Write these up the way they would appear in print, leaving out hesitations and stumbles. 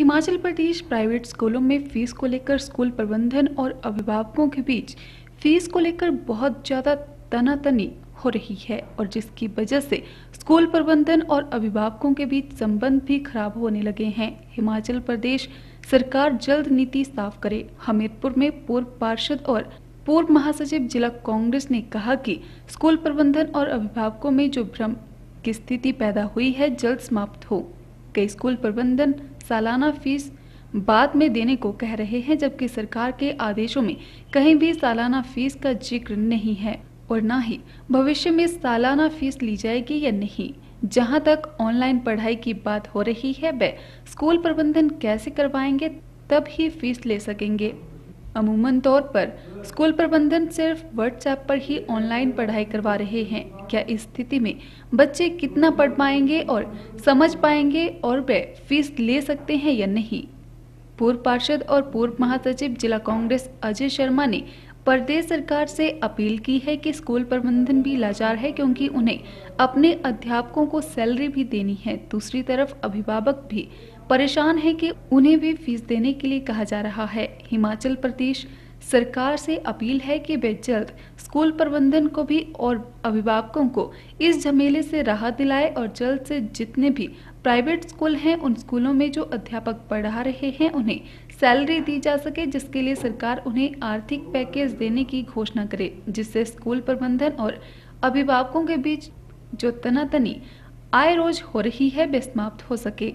Himachal Pradesh private स्कूलों में fees को लेकर स्कूल प्रबंधन और अभिभावकों के बीच फीस को लेकर बहुत ज़्यादा तनातनी हो रही है और जिसकी वजह से स्कूल प्रबंधन और अभिभावकों के बीच संबंध भी खराब होने लगे हैं। हिमाचल प्रदेश सरकार जल्द नीति साफ करे। हमीरपुर में पूर्व पार्षद और पूर्व महासचिव जिला कांग्रेस ने कहा कि स्कूल प्रबंधन और अभिभावकों में जो भ्रम की स्थिति पैदा हुई है जल्द समाप्त हो। कई स्कूल प्रबंधन सालाना फीस बाद में देने को कह रहे हैं, जबकि सरकार के आदेशों में कहीं भी सालाना फीस का जिक्र नहीं है और न ही भविष्य में सालाना फीस ली जाएगी या नहीं। जहां तक ऑनलाइन पढ़ाई की बात हो रही है, वे स्कूल प्रबंधन कैसे करवाएंगे तब ही फीस ले सकेंगे। अमूमन तौर पर स्कूल प्रबंधन सिर्फ व्हाट्सएप पर ही ऑनलाइन पढ़ाई करवा रहे हैं। क्या इस स्थिति में बच्चे कितना पढ़ पाएंगे और समझ पाएंगे और वे फीस ले सकते हैं या नहीं? पूर्व पार्षद और पूर्व महासचिव जिला कांग्रेस अजय शर्मा ने प्रदेश सरकार से अपील की है कि स्कूल प्रबंधन भी लाचार है क्योंकि उन्हें अपने अध्यापकों को सैलरी भी देनी है। दूसरी तरफ अभिभावक भी परेशान है कि उन्हें भी फीस देने के लिए कहा जा रहा है। हिमाचल प्रदेश सरकार से अपील है कि वे जल्द स्कूल प्रबंधन को भी और अभिभावकों को इस झमेले से राहत दिलाए और जल्द से जितने भी प्राइवेट स्कूल हैं उन स्कूलों में जो अध्यापक पढ़ा रहे हैं उन्हें सैलरी दी जा सके, जिसके लिए सरकार उन्हें आर्थिक पैकेज देने की घोषणा करे, जिससे स्कूल प्रबंधन और अभिभावकों के बीच जो तनातनी आए रोज हो रही है वे समाप्त हो सके।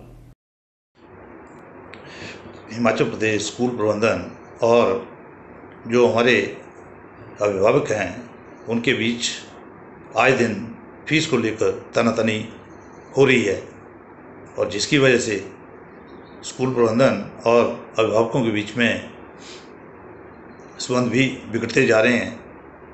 हिमाचल प्रदेश स्कूल प्रबंधन और जो हमारे अभिभावक हैं उनके बीच आए दिन फीस को लेकर तनातनी हो रही है और जिसकी वजह से स्कूल प्रबंधन और अभिभावकों के बीच में संबंध भी बिगड़ते जा रहे हैं।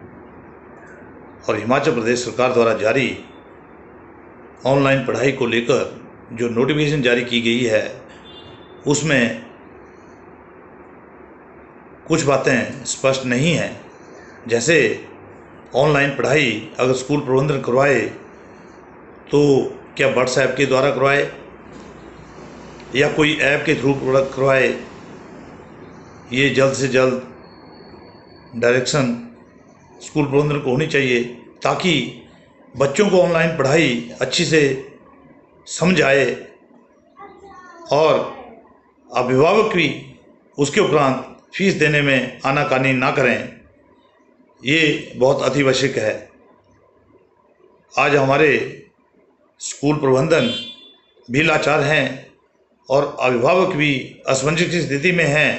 और हिमाचल प्रदेश सरकार द्वारा जारी ऑनलाइन पढ़ाई को लेकर जो नोटिफिकेशन जारी की गई है उसमें कुछ बातें स्पष्ट नहीं हैं। जैसे ऑनलाइन पढ़ाई अगर स्कूल प्रबंधन करवाए तो क्या व्हाट्सएप के द्वारा करवाए या कोई ऐप के थ्रू करवाए, ये जल्द से जल्द डायरेक्शन स्कूल प्रबंधन को होनी चाहिए ताकि बच्चों को ऑनलाइन पढ़ाई अच्छी से समझ आए और अभिभावक भी उसके उपरांत फीस देने में आनाकानी ना करें। ये बहुत अतिआवश्यक है। आज हमारे स्कूल प्रबंधन भी लाचार हैं और अभिभावक भी असमंजस की स्थिति में हैं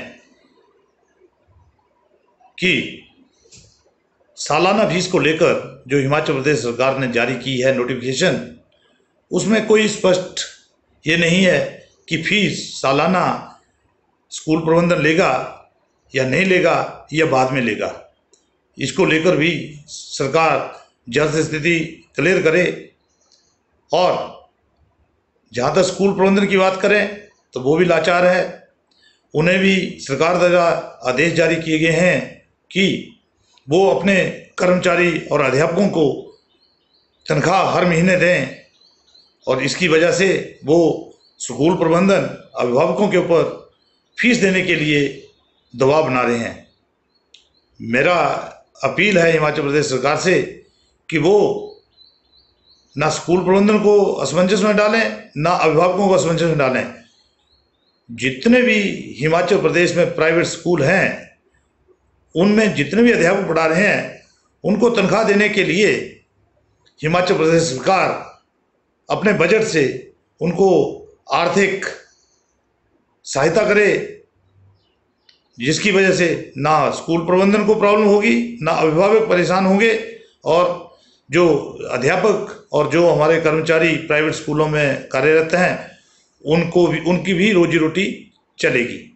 कि सालाना फीस को लेकर जो हिमाचल प्रदेश सरकार ने जारी की है नोटिफिकेशन, उसमें कोई स्पष्ट ये नहीं है कि फीस सालाना स्कूल प्रबंधन लेगा या नहीं लेगा या बाद में लेगा। इसको लेकर भी सरकार जल्द से स्थिति क्लियर करे। और जहाँ तक स्कूल प्रबंधन की बात करें तो वो भी लाचार है। उन्हें भी सरकार द्वारा आदेश जारी किए गए हैं कि वो अपने कर्मचारी और अध्यापकों को तनख्वाह हर महीने दें और इसकी वजह से वो स्कूल प्रबंधन अभिभावकों के ऊपर फीस देने के लिए दबाव बना रहे हैं। मेरा अपील है हिमाचल प्रदेश सरकार से कि वो ना स्कूल प्रबंधन को असमंजस में डालें ना अभिभावकों को असमंजस में डालें। जितने भी हिमाचल प्रदेश में प्राइवेट स्कूल हैं उनमें जितने भी अध्यापक पढ़ा रहे हैं उनको तनख्वाह देने के लिए हिमाचल प्रदेश सरकार अपने बजट से उनको आर्थिक सहायता करे, जिसकी वजह से ना स्कूल प्रबंधन को प्रॉब्लम होगी ना अभिभावक परेशान होंगे और जो अध्यापक और जो हमारे कर्मचारी प्राइवेट स्कूलों में कार्यरत हैं उनको भी उनकी भी रोजी रोटी चलेगी।